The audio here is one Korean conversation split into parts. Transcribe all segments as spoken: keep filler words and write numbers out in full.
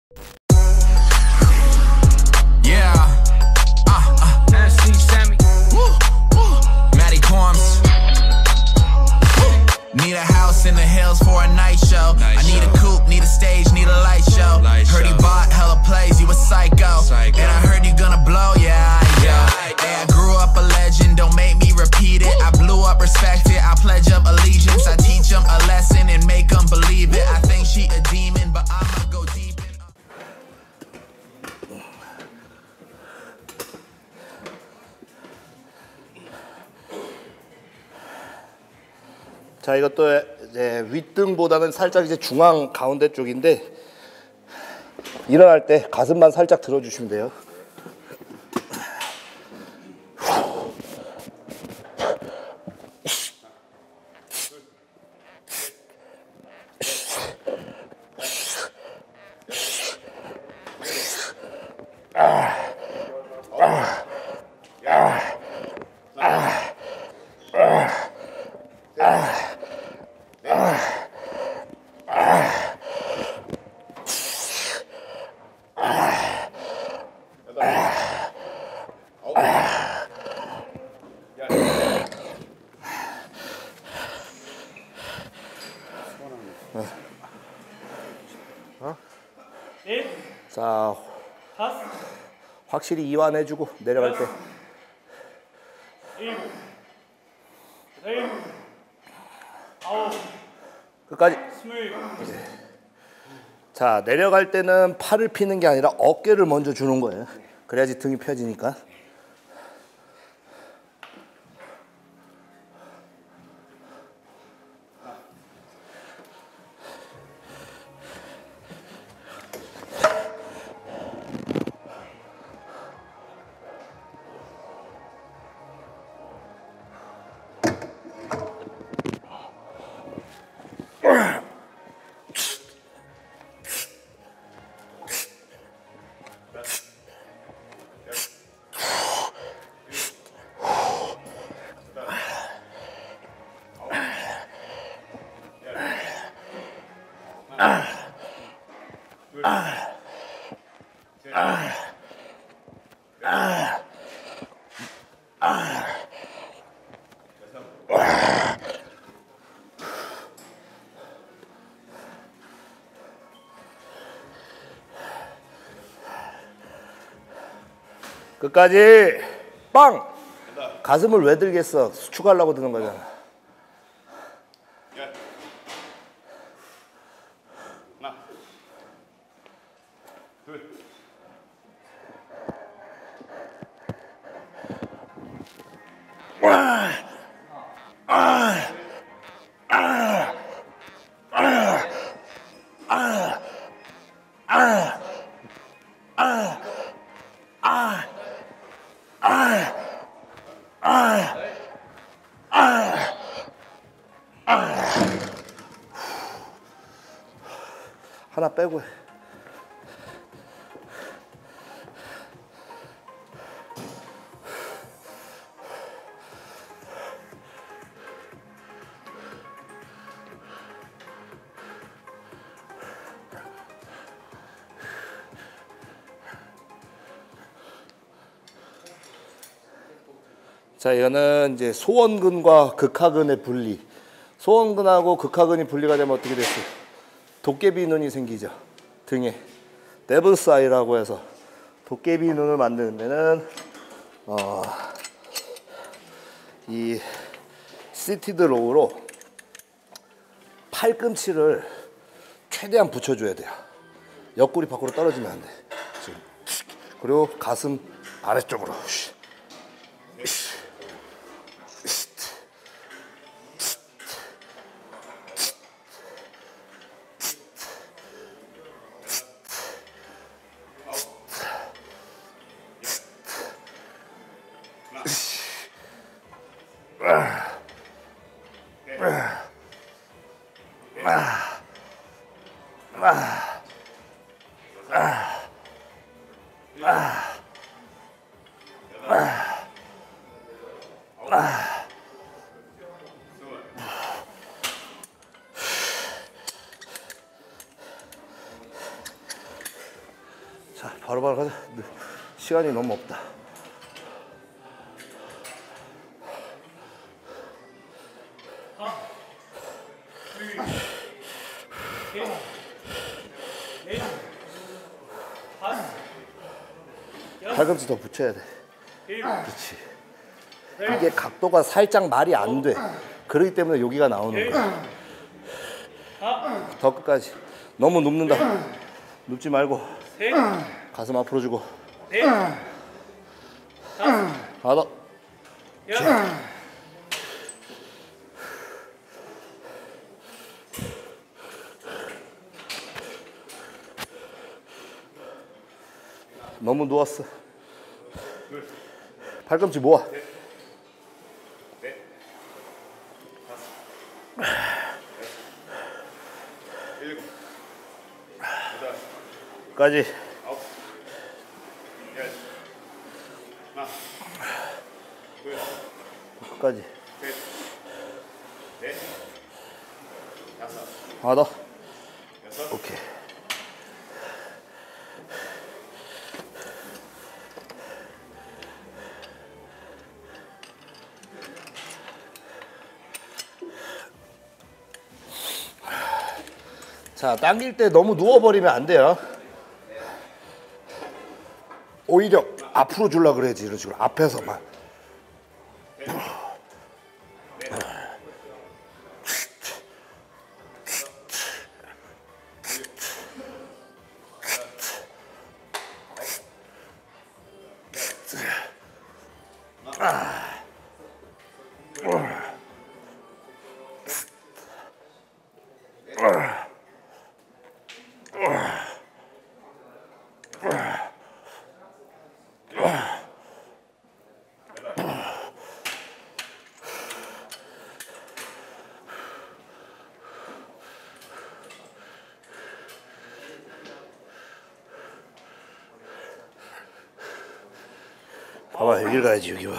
Need a house in the hills for a night show. Night I need show. a coupe, need a stage, need a light show. Light heard show. He bought hella plays, you a psycho. psycho. And I heard you gonna blow, yeah, yeah. Hey, I grew up a legend, don't make me repeat it. I blew up, respect it, I pledge up allegiance. I teach them a lesson and make them believe it. I think she a demon, but I'ma go deep in. 자, 이것도 이제 윗등보다는 살짝 이제 중앙 가운데 쪽인데 일어날 때 가슴만 살짝 들어주시면 돼요. 자, 확실히 이완해주고 내려갈 때 끝까지. 자, 내려갈 때는 팔을 피는 게 아니라 어깨를 먼저 주는 거예요. 그래야지 등이 펴지니까. 끝까지. 빵! 가슴을 왜 들겠어? 수축하려고 드는 거잖아. 하나, 둘, 아, 아, 아, 아, 아, 아, 아, 아. 아, 아, 아, 아. 하나 빼고 해. 자, 이거는 이제 소원근과 극하근의 분리. 소원근하고 극하근이 분리가 되면 어떻게 됐어요? 도깨비 눈이 생기죠. 등에. 데블스 아이라고 해서 도깨비 눈을 만드는 데는 어, 이 시티드 로우로 팔꿈치를 최대한 붙여줘야 돼요. 옆구리 밖으로 떨어지면 안 돼. 지금. 그리고 가슴 아래쪽으로. 자, 바로바로 가자. 시간이 너무 없다. 팔꿈치 더 붙여야 돼. 그렇지. 이게 각도가 살짝 말이 안 돼. 그렇기 때문에 여기가 나오는 거야. 더 끝까지. 너무 눕는다. 눕지 말고 가슴 앞으로 주고. 하나 더. 너무 누웠어. 팔꿈치 모아. 까지. 끝까지. 하나 더. 오케이. 자, 당길 때 너무 누워버리면 안 돼요. 오히려 앞으로 주려고 그래야지. 이런 식으로 앞에서만. 봐봐, 여기를 가야지. 여기 봐.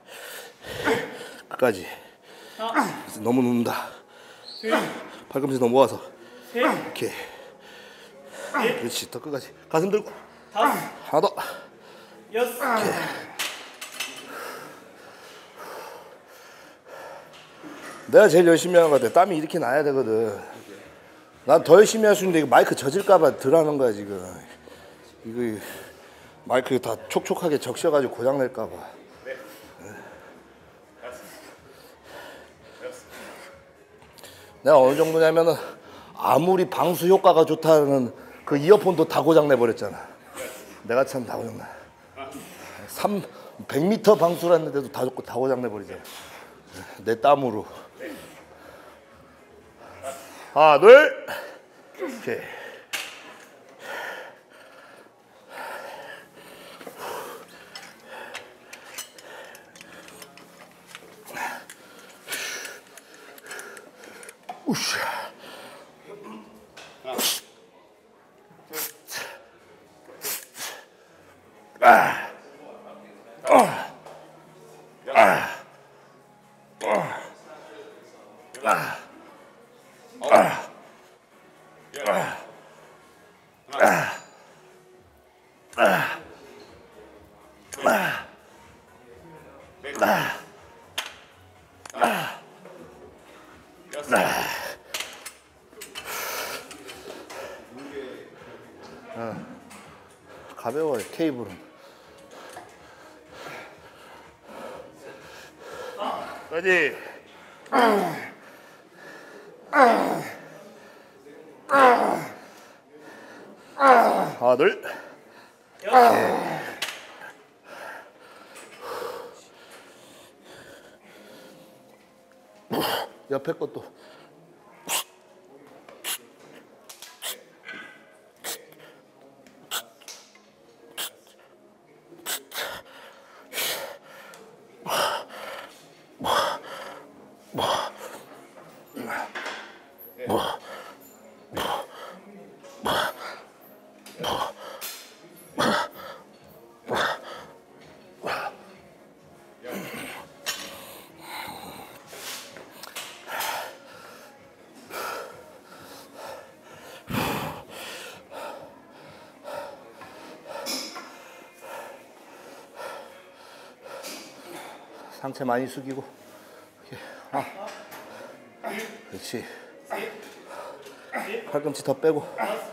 끝까지. 너무 눕는다. 팔꿈치 더 모아서. 오케이. 그렇지. 더 끝까지. 가슴 들고. 하나 더. 오케이. 내가 제일 열심히 하는 것 같아. 땀이 이렇게 나야 되거든. 난 더 열심히 할 수 있는데 이거 마이크 젖을까봐 덜 하는 거야 지금. 이거 마이크 다 촉촉하게 적셔가지고 고장 낼까봐. 네. 내가 어느 정도냐면은 아무리 방수 효과가 좋다는 그 이어폰도 다 고장 내버렸잖아. 내가 참 다 고장 나. 백 미터 방수를 했는데도 다, 다 고장 내버리잖아. 내 땀으로. 하나, 둘. 오케이. 우샤. 아. 어. 아. 어. 아. 아. 가벼워요, 케이블은. 까지. 하나, 둘. 옆에 것도. 상체 많이 숙이고. 하나. 그렇지. 팔꿈치 더 빼고.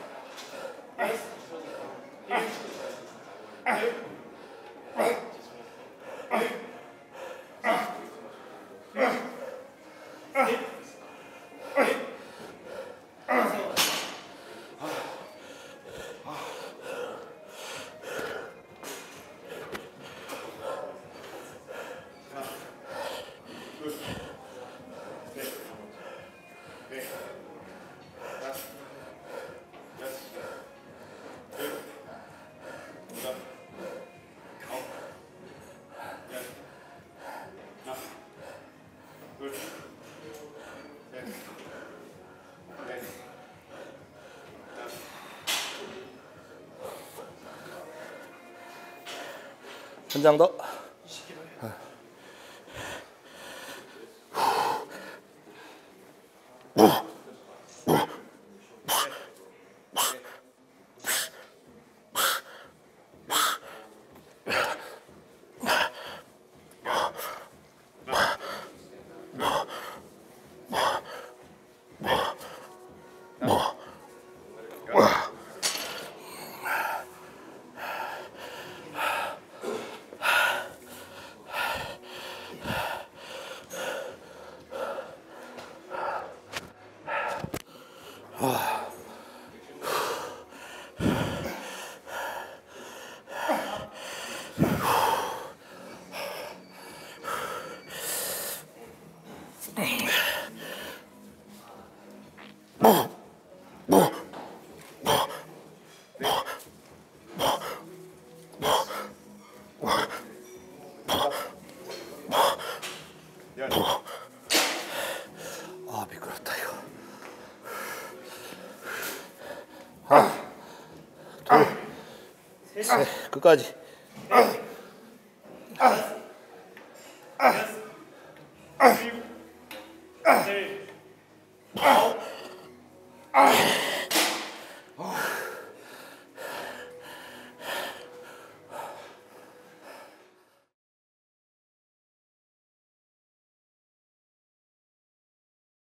한 장 더. 아 미끄럽다 이거. 하나, 둘, 셋, 끝까지. 네.